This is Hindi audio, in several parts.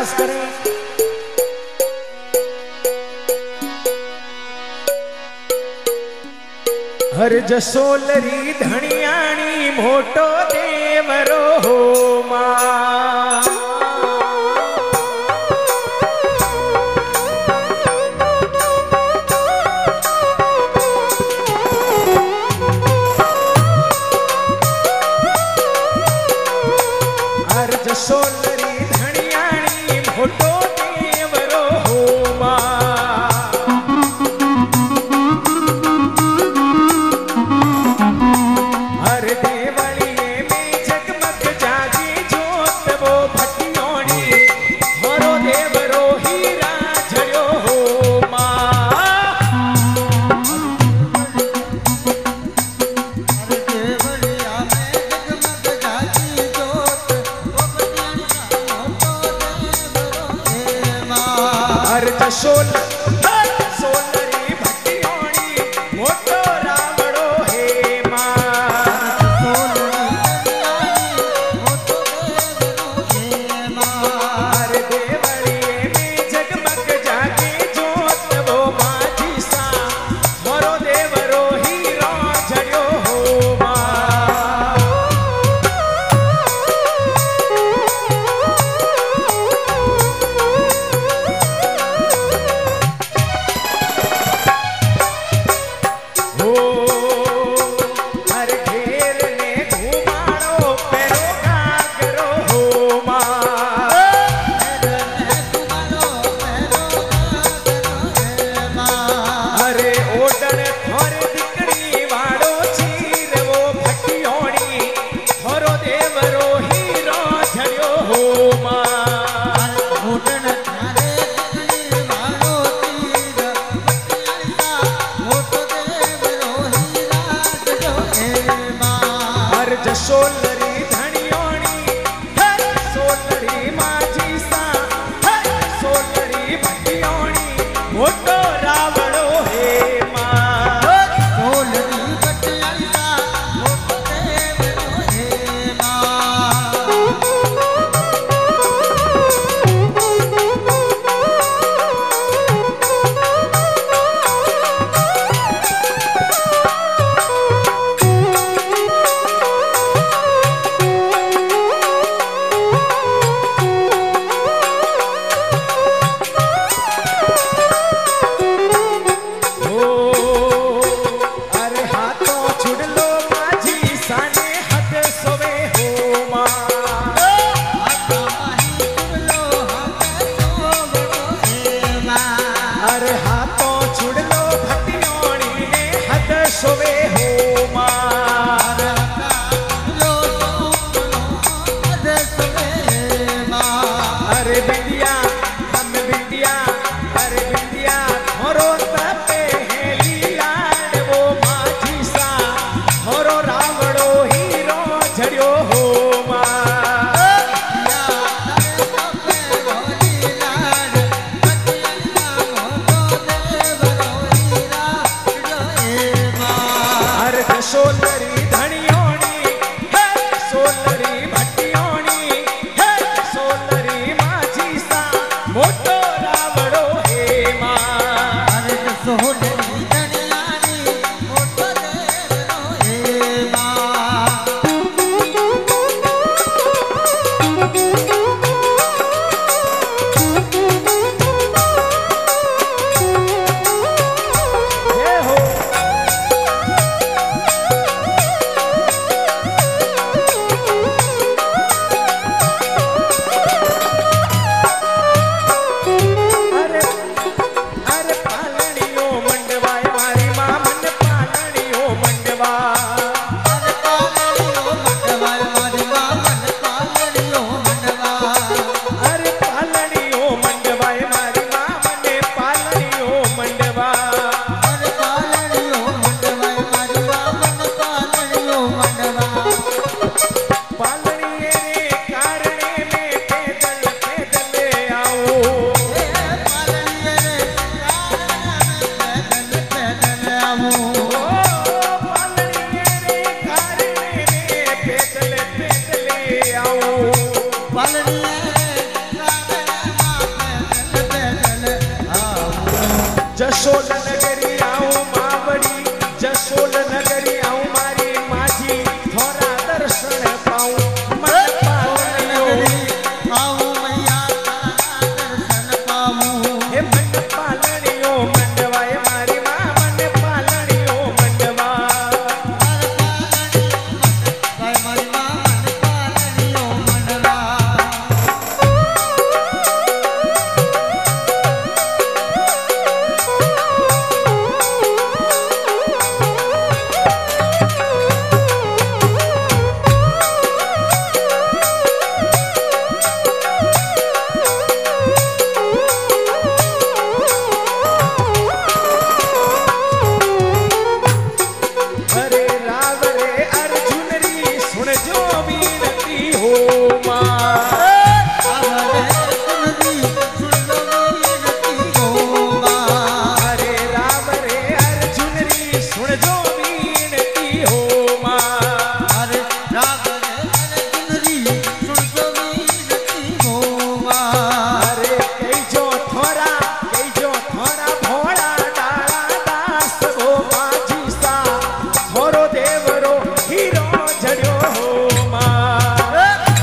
अरदास करें। हर जसोलरी धनियाणी मोटो देवरो हो मां। हर जसोलरी धनियाणी मोटो देवरो हो मां। हर देवलिए में जगमग जागी जोत वो भटियोनी मोरो देवरो हीरा झड़ो हो मां। हर देवलिया में जगमग जागी जोत वो भटियोनी मोटो देवरो हे मां। हर जसोलरी भटियोनी मोटो रावड़ो हे मां। हर देवलिए में जगमग जागे जोत वो माझी सा मोरो देवरो हीरो झड़ो हो मां। जसोल नगरी आऊं मावड़ी जसोल नगरी आऊं मारी माझी थोड़ा दर्शन पाऊं मन पालनियो आऊं मैया दर्शन पाऊं हे मन पालनियो मंडवाए मारी मां मन पालनियो मंडवा मारी मां मन पालनियो मंडवा अरे राव रे अर्जुन री सुन जो बीनती हो मां अरे राव रे अर्जुन री सुन जो बीनती हो मां अरे कई जो थोड़ा भोला डाला दास हो माझी सा थोरो देवरो हीरो जड़ियो हो मां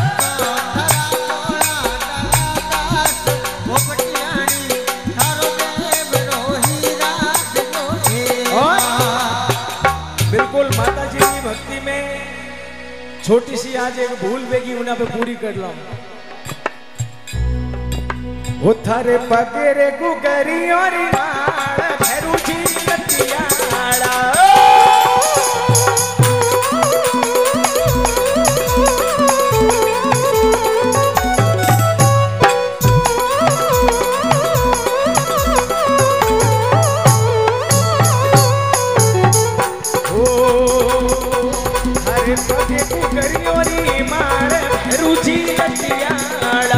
बिल्कुल माता जी की भक्ति में छोटी सी आज एक भूल बेगी उन्हें पे पूरी कर लो वो थारे पगेरे गुगरी और माल भैरू जी लतियाड़ा हरे पगे गुगरी और माल भैरू जी लतियाड़ा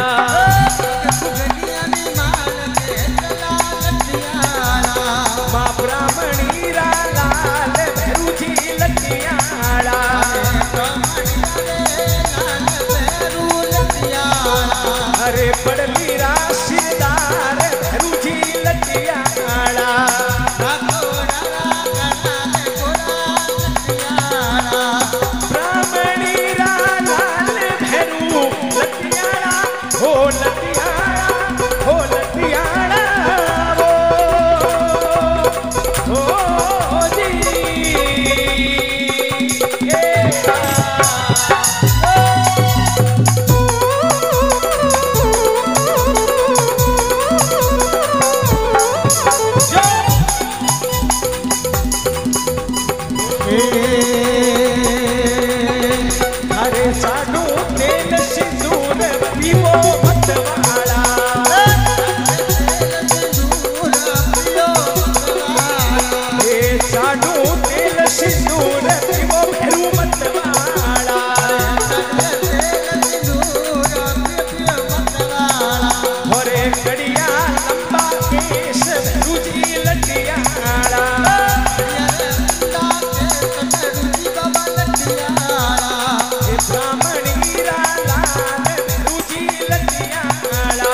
मां ब्राह्मणी लाल भैरू जी लतियाड़ा अरे पड़ली राशिदार भैरू जी लतियाड़ा ब्राह्मणी लाल भैरू लतियाड़ा हो लतियाड़ा हो जी अरे साडू तेल सिंदूर पीवो मतवाला हे साडू तेल सिंदूर पीवो भैरू मतवाला होरे कड़िया लंबा केस भैरू जी लटियाला ब्राह्मणी लाल भैरू जी लतियाड़ा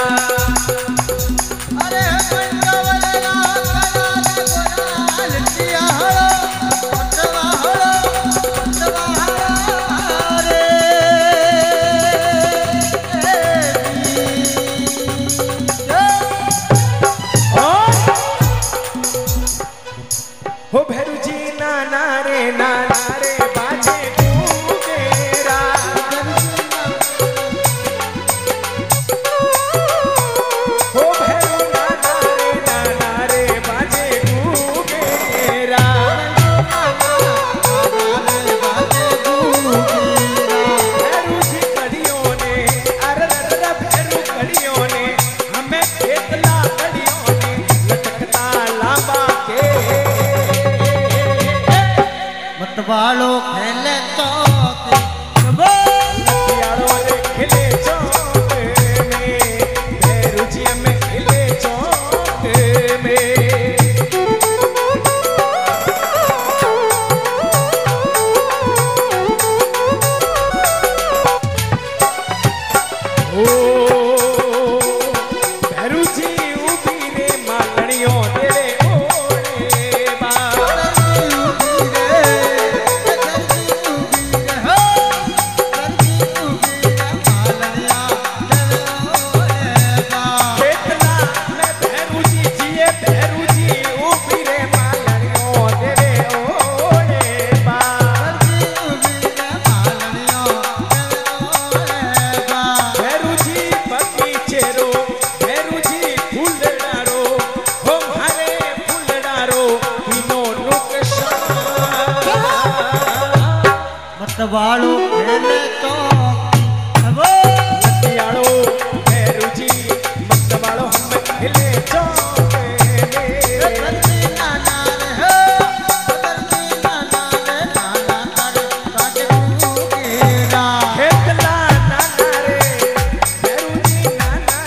વાળું ખેલે ચોકી અગો મતિયાળો ભેરુજી મતવાળો હમે ખેલે ચોકે ધરતી નાના રે હો ધરતી નાના રે નાના તારે કાટે ઉકેરા ખેતલા નાના રે ભેરુજી નાના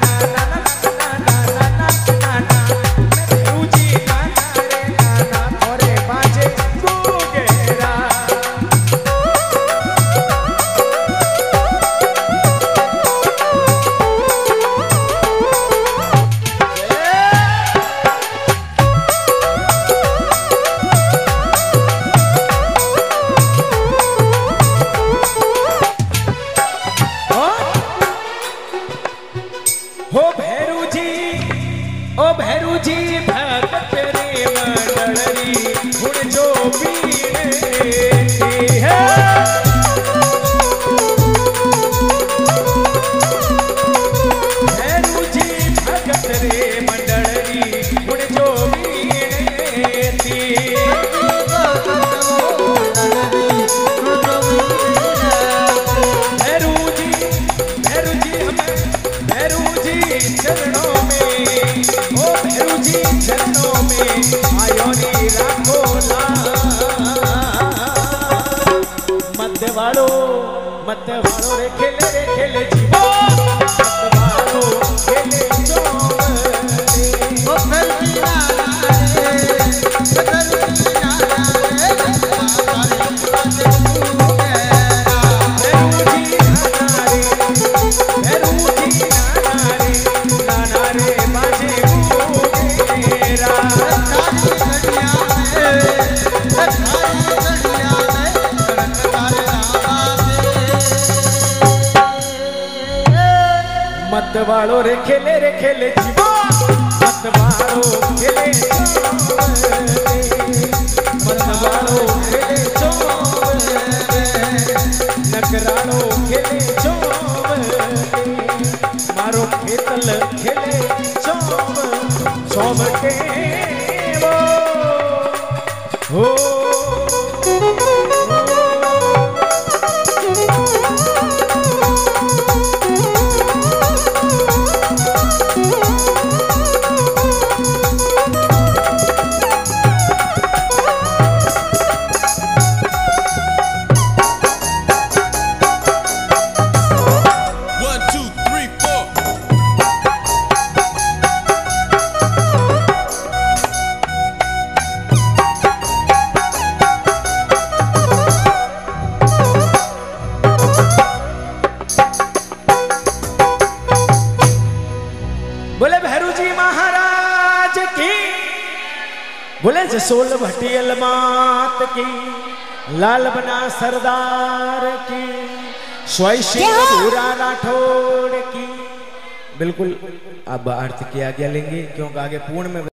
ભેરુજી નાના રે નાના થોરે બાજે ગુગેરા ओ भैरूजी भगत रे मंडलरी हुण जो पीड़ती है भैरूजी भगत रे मंडलरी हुण जो पीड़ती भैरूजी हमें भैरूजी चरणों में ओ भैरूजी चरणों में आयो नी राखो ला मत वालो रे खेले जीवो मत वालो खेले जोरे ओ धरती नाना रे धरती नाना रे तारे काटे उकेरा भैरूजी नाना रे नाना रे बाजे गुगेरा सारी गड़िया में करक तारे रावा मत वालो रे खेले जीवो मत वालो खेले जोरे मत वालो खेले जोरे नगरालो खेले जोरे मारो खेतल खेले सोबटे वो हो बोले भैरूजी महाराज की बोले जसोल भटियल मात की लाल बना सरदार की स्वयं पूरा राठौड़ की। बिल्कुल अब अर्थ की आज्ञा लेंगे क्योंकि आगे पूर्ण में